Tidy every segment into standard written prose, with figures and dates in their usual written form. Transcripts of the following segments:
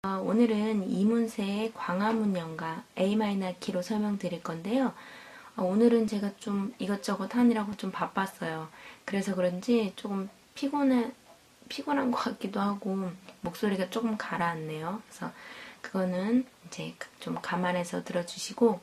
오늘은 이문세의 광화문연가 A 키로 설명드릴 건데요. 오늘은 제가 좀 이것저것 하느라고 좀 바빴어요. 그래서 그런지 조금 피곤한 것 같기도 하고 목소리가 조금 가라앉네요. 그래서 그거는 이제 좀 감안해서 들어주시고,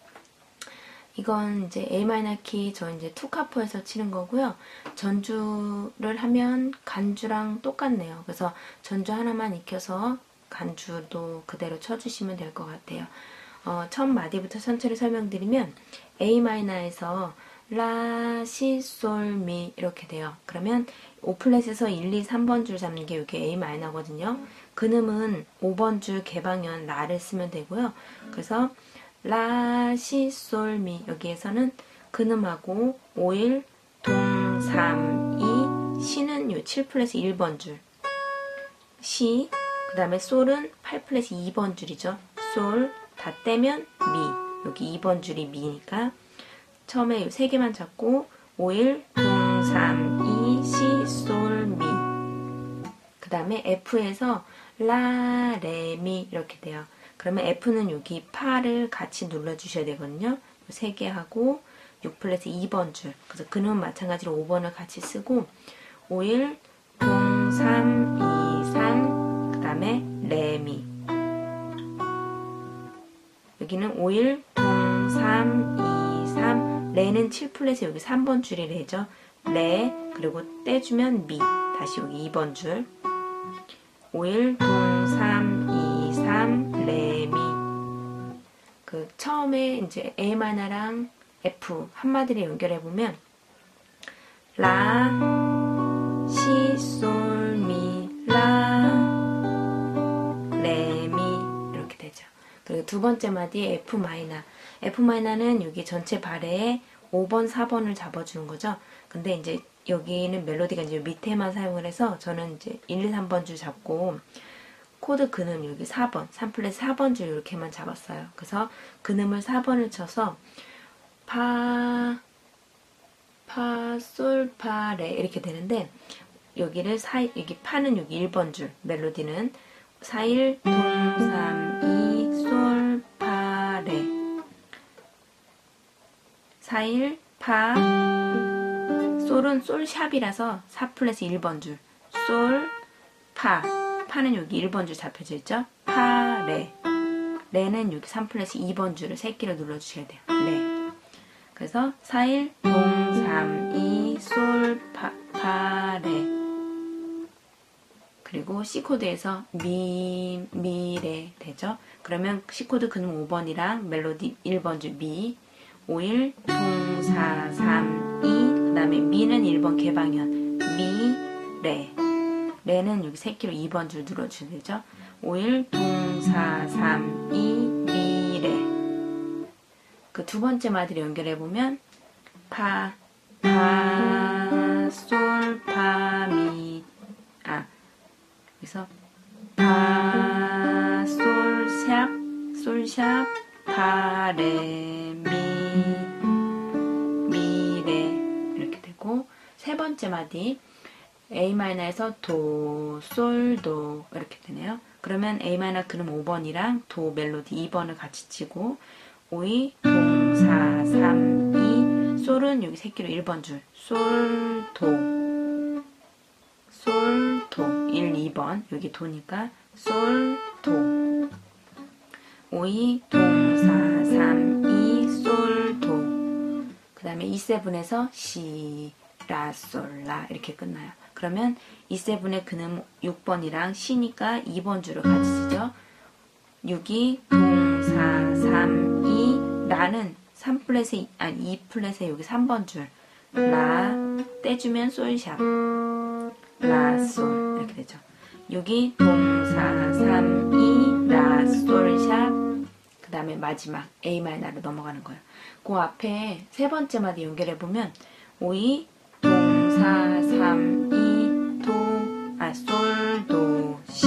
이건 이제 A 키 저 이제 투카포에서 치는 거고요. 전주를 하면 간주랑 똑같네요. 그래서 전주 하나만 익혀서 간주도 그대로 쳐주시면 될 것 같아요. 첫 마디부터 천천히 설명드리면 A마이너에서 라, 시, 솔, 미 이렇게 돼요. 그러면 5플랫에서 1, 2, 3번 줄 잡는 게 이게 A 마이너거든요. 근음은 5번 줄 개방현 라를 쓰면 되고요. 그래서 라, 시, 솔, 미 여기에서는 근음하고 5, 1, 동, 3, 2 시는 요 7플랫 1번 줄 시, 그 다음에 솔은 8플랫 2번 줄이죠. 솔 다 떼면 미, 여기 2번 줄이 미니까 처음에 이 3개만 잡고 5, 1, 동, 3, 2, 시, 솔, 미. 그 다음에 F에서 라, 레, 미 이렇게 돼요. 그러면 F는 여기 파를 같이 눌러주셔야 되거든요. 3개 하고 6플랫 2번 줄. 그래서 근음은 마찬가지로 5번을 같이 쓰고 5, 1, 동, 3, 2, 3, 그 다음에 레, 미. 여기는 5, 1, 동, 3, 2, 3, 레는 7플랫에 여기 3번 줄이 레죠. 레, 그리고 떼주면 미. 다시 여기 2번 줄. 5, 1, 동, 3, 2, 3, 레, 미. 그 처음에 이제 A 마이너랑 F 한마디를 연결해보면 라, 시, 솔, 미, 라, 레, 미 이렇게 되죠. 그리고 두 번째 마디 F 마이너. F 마이너는 여기 전체 발에 5번, 4번을 잡아주는 거죠. 근데 이제 여기는 멜로디가 이제 밑에만 사용을 해서 저는 이제 1, 2, 3번 줄 잡고 코드 근음 여기 4번, 3플랫 4번 줄 이렇게만 잡았어요. 그래서 근음을 4번을 쳐서 파, 솔, 파, 레 이렇게 되는데 여기를 여기 파는 여기 1번 줄, 멜로디는 4, 1, 동, 3, 2, 솔, 파, 레 4, 1, 파, 솔은 솔샵이라서 4플랫 1번 줄, 솔, 파, 파는 여기 1번 줄 잡혀져 있죠? 파, 레, 레는 여기 3플랫 2번 줄을 3개를 눌러주셔야 돼요. 레. 그래서 4, 1, 동, 3, 2, 솔, 파, 레. 그리고 C코드에서 미, 레 되죠? 그러면 C코드 근음 5번이랑 멜로디 1번 줄 미, 5, 1, 동, 4, 3, 2, 그 다음에 미는 1번 개방현, 미, 레. 레는 여기 3개로 2번 줄 눌러주셔야 되죠? 5, 1, 동, 4, 3, 2, 미, 레. 그 두 번째 마디를 연결해보면 파, 솔, 파, 미, 그래서 파, 솔, 샵, 파, 레, 미, 레 이렇게 되고, 세 번째 마디 A 마이너에서 도, 솔, 도 이렇게 되네요. 그러면 A 마이너 근음 5번이랑 도 멜로디 2번을 같이 치고 5, 2, 동, 4, 3, 2 솔은 여기 3개로 1번 줄 솔, 도, 솔, 도 1, 2번 여기 도니까 솔, 도 5, 2, 동, 4, 3, 2 솔, 도. 그 다음에 E7에서 시, 라, 솔, 라 이렇게 끝나요. 그러면 E7의 근음 6번이랑 시니까 2번 줄을 같이 쓰죠. 6, 2, 동, 4, 3, 2 라는 3플랫에 2플랫에 여기 3번 줄 라 떼주면 솔샵 라, 솔 이렇게 되죠. 6, 2, 동, 4, 3, 2 라, 솔샵 그 다음에 마지막 A 마이너로 넘어가는 거예요. 그 앞에 세 번째 마디 연결해보면 5, 2, 동, 4, 3, 2 도, 솔, 도, 시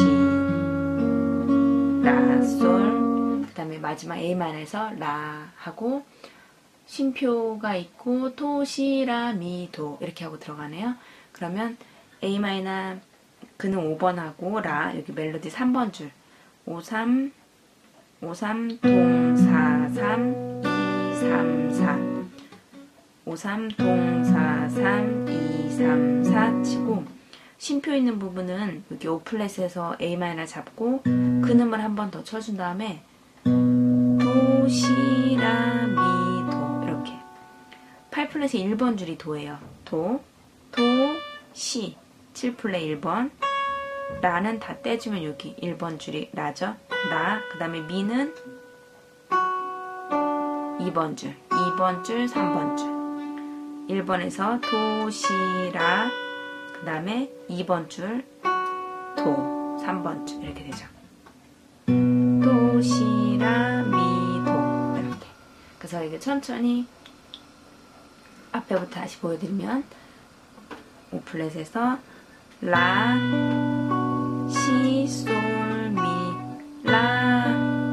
라, 솔 그 다음에 마지막 A 마이너에서 라 하고 쉼표가 있고 토, 시, 라, 미, 도 이렇게 하고 들어가네요. 그러면 A 마이너 근음 5번하고 라 여기 멜로디 3번 줄 5, 3, 동, 4, 3, 2, 3, 4. 5, 3, 동, 4, 3, 2, 3, 4 치고, 쉼표 있는 부분은 여기 5플랫에서 A 마이너 잡고 근음을 한 번 더 쳐준 다음에 도, 시, 라, 미, 도 이렇게 8플랫의 1번 줄이 도예요. 도, 시 7플랫 1번 라는 다 떼주면 여기 1번 줄이 라죠. 라, 그 다음에 미는 2번 줄, 2번 줄, 3번 줄 1번에서 도, 시, 라 그 다음에 2번 줄 도, 3번 줄 이렇게 되죠. 도, 시, 라, 미, 도 이렇게. 그래서 이게 천천히 앞에부터 다시 보여드리면 5플랫에서 라, 시, 솔, 미, 라,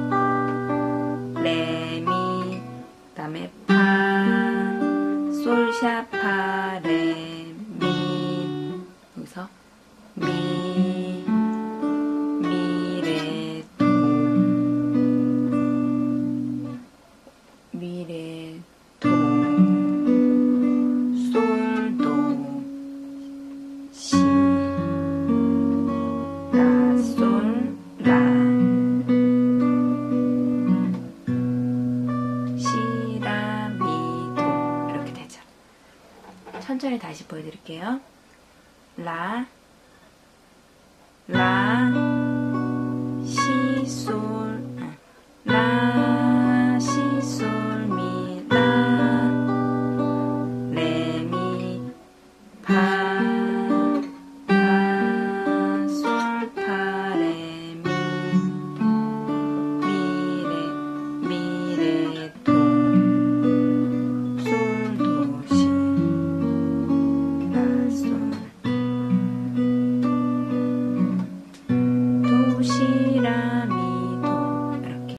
레, 미 그 다음에 파, 솔, 샤, 파, 레, 미 여기서 미, 레, 도 미, 레, 도 솔, 도 시, 라, 솔, 라 시, 라, 미, 도 이렇게 되죠. 천천히 다시 보여드릴게요. 라,